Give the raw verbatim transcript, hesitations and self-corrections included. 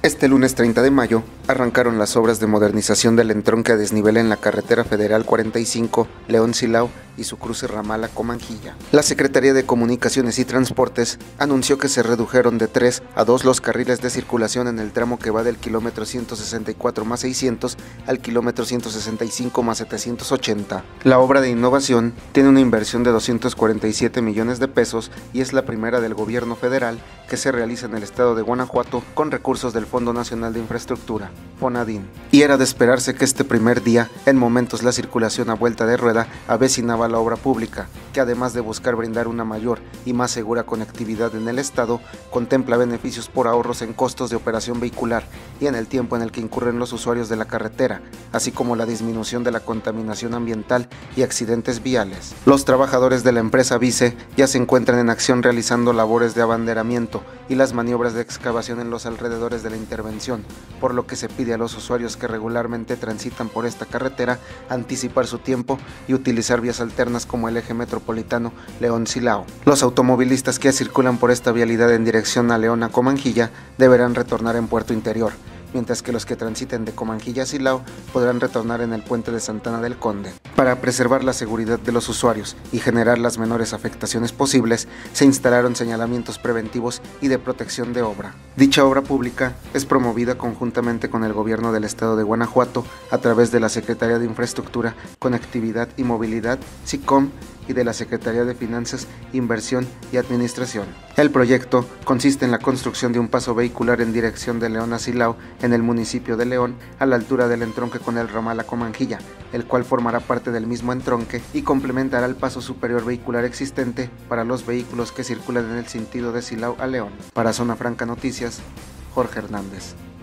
Este lunes treinta de mayo arrancaron las obras de modernización del entronque a desnivel en la carretera federal cuarenta y cinco León-Silao y su cruce ramal a Comanjilla. La Secretaría de Comunicaciones y Transportes anunció que se redujeron de tres a dos los carriles de circulación en el tramo que va del kilómetro ciento sesenta y cuatro más seiscientos al kilómetro ciento sesenta y cinco más setecientos ochenta. La obra de innovación tiene una inversión de doscientos cuarenta y siete millones de pesos y es la primera del gobierno federal que se realiza en el estado de Guanajuato con recursos del Fondo Nacional de Infraestructura, FONADIN. Y era de esperarse que este primer día, en momentos la circulación a vuelta de rueda, avecinaba la obra pública, que además de buscar brindar una mayor y más segura conectividad en el estado, contempla beneficios por ahorros en costos de operación vehicular y en el tiempo en el que incurren los usuarios de la carretera, así como la disminución de la contaminación ambiental y accidentes viales. Los trabajadores de la empresa Vice ya se encuentran en acción realizando labores de abanderamiento y las maniobras de excavación en los alrededores de la intervención, por lo que se pide a los usuarios que regularmente transitan por esta carretera anticipar su tiempo y utilizar vías alternas como el eje metropolitano León-Silao. Los automovilistas que circulan por esta vialidad en dirección a León a Comanjilla deberán retornar en Puerto Interior, mientras que los que transiten de Comanjilla a Silao podrán retornar en el puente de Santana del Conde. Para preservar la seguridad de los usuarios y generar las menores afectaciones posibles, se instalaron señalamientos preventivos y de protección de obra. Dicha obra pública es promovida conjuntamente con el gobierno del estado de Guanajuato a través de la Secretaría de Infraestructura, Conectividad y Movilidad, SICOM, y de la Secretaría de Finanzas, Inversión y Administración. El proyecto consiste en la construcción de un paso vehicular en dirección de León a Silao en el municipio de León, a la altura del entronque con el ramal a Comanjilla, el cual formará parte del mismo entronque y complementará el paso superior vehicular existente para los vehículos que circulan en el sentido de Silao a León. Para Zona Franca Noticias, Jorge Hernández.